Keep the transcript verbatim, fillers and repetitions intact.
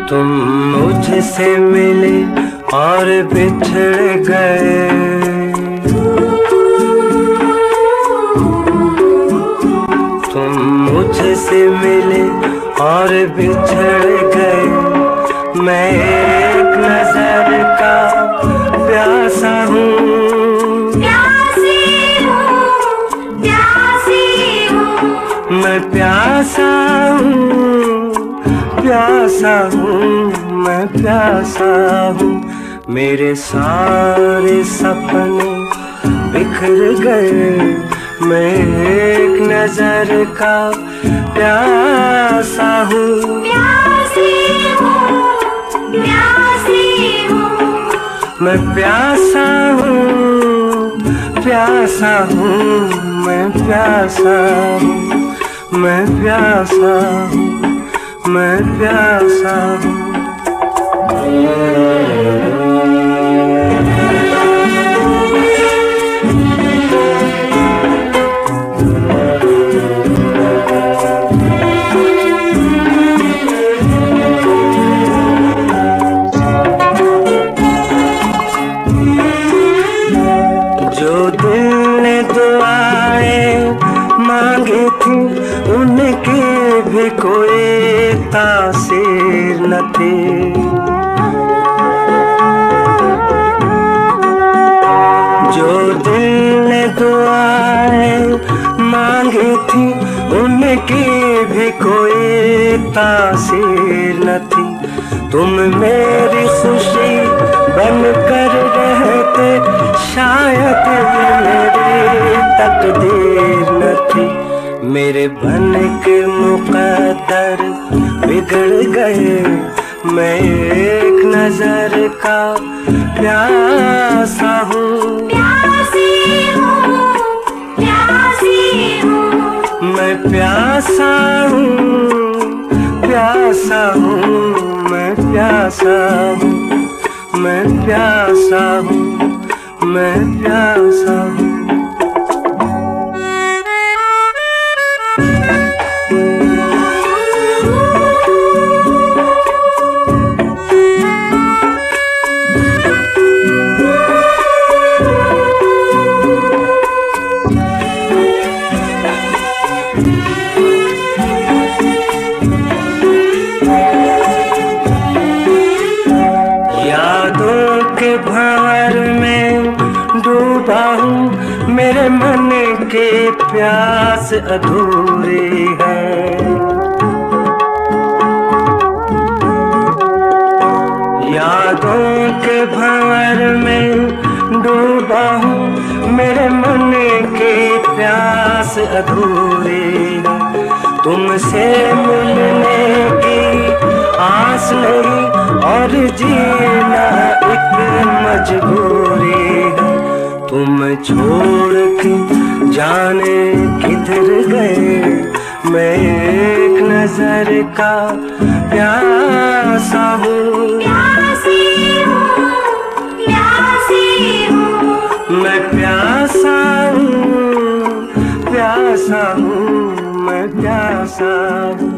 तुम मुझसे मिले और बिछड़ गए, तुम मुझसे मिले और बिछड़ गए। मैं एक नजर का प्यासा हूँ, प्यासी हूँ, प्यासी हूँ। मैं प्यासा हूँ, प्यासा हूँ, मैं प्यासा हूँ। मेरे सारे सपने बिखर गए। मैं एक नजर का प्यासा हूँ, प्यासी हूँ, प्यासी हूँ। मैं प्यासा हूँ, प्यासा हूँ, मैं प्यासा हूँ, मैं प्यासा हूँ, मैं प्यासा हूँ। जो दिल ने दुआएं मांगी थी उनके भी कोई तासीर न थी। जो दिल ने दुआएं मांगी थी उनकी भी कोई तासीर न थी। तुम मेरी खुशी बन कर रहते शायद ये मेरी तकदीर न थी। मेरे बन के मुकद्दर बिगड़ गए। मैं एक नजर का प्यासा हूँ, प्यासी हूँ, प्यासी हूँ। मैं प्यासा हूँ, प्यासा हूँ, मैं प्यासा हूँ, मैं प्यासा हूँ, मैं प्यासा हूँ। यादों के भंवर में डूबा हूँ, मेरे मन के प्यास अधूरी है। यादों के भंवर में डूबा हूँ, मेरे मन के प्यास अधूरी है। तुमसे मिलने की आस नहीं और जीना एक मजबूरी है। तुम छोड़ के जाने किधर गए। मैं एक नजर का प्यासा हूँ, प्यासी हूँ, प्यासी हूँ। मैं प्यासा हूँ, प्यासा हूँ, मैं प्यासा हूँ।